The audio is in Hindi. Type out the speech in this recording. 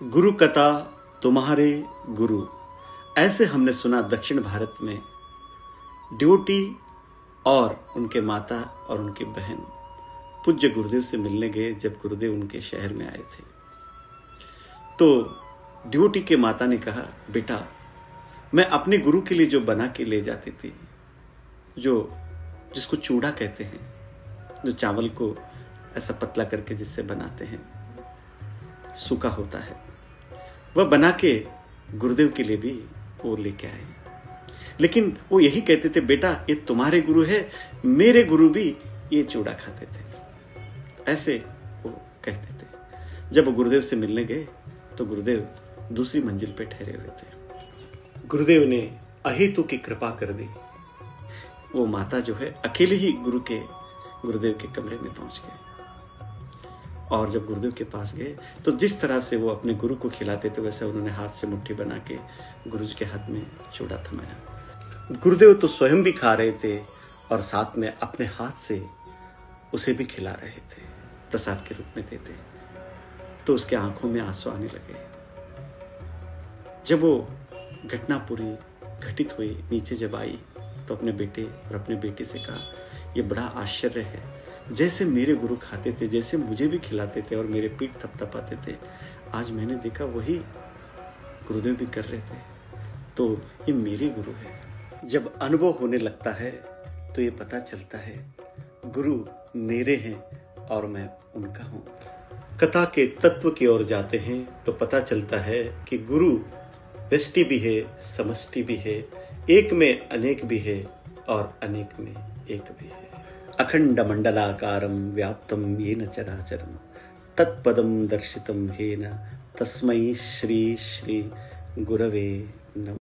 गुरु कथा तुम्हारे गुरु, ऐसे हमने सुना दक्षिण भारत में डिवोटी और उनके माता और उनकी बहन पूज्य गुरुदेव से मिलने गए। जब गुरुदेव उनके शहर में आए थे तो डिवोटी के माता ने कहा, बेटा मैं अपने गुरु के लिए जो बना के ले जाती थी, जिसको चूड़ा कहते हैं, जो चावल को ऐसा पतला करके जिससे बनाते हैं, सूखा होता है, वह बना के गुरुदेव के लिए भी वो लेके आए। लेकिन वो यही कहते थे, बेटा ये तुम्हारे गुरु है, मेरे गुरु भी ये चूड़ा खाते थे, ऐसे वो कहते थे। जब वो गुरुदेव से मिलने गए तो गुरुदेव दूसरी मंजिल पे ठहरे हुए थे। गुरुदेव ने अहेतु की कृपा कर दी। वो माता जो है अकेले ही गुरुदेव के कमरे में पहुंच गए और जब गुरुदेव के पास गए तो जिस तरह से वो अपने गुरु को खिलाते थे वैसे उन्होंने हाथ से मुट्ठी बना के गुरु जी के हाथ में चूड़ा थमाया। गुरुदेव तो स्वयं भी खा रहे थे और साथ में अपने हाथ से उसे भी खिला रहे थे, प्रसाद के रूप में देते। तो उसके आंखों में आंसू आने लगे। जब वो घटना पूरी घटित हुई, नीचे जब आई तो अपने बेटे और अपने बेटी से कहा, ये बड़ा आश्चर्य है, जैसे मेरे गुरु खाते थे, जैसे मुझे भी खिलाते थे और मेरे पीठ थपथपाते थे, आज मैंने देखा वही गुरुदेव भी कर रहे थे, तो ये मेरे गुरु है। जब अनुभव होने लगता है तो ये पता चलता है गुरु मेरे हैं और मैं उनका हूं। कथा के तत्व की ओर जाते हैं तो पता चलता है कि गुरु व्यष्टि भी है, समष्टि भी है, एक में अनेक भी है और अनेक में एक भी है। अखंड मंडलाकारं व्याप्तं येन चराचरं तत्पदं दर्शितं येन तस्मै श्री श्री गुरवे नमः।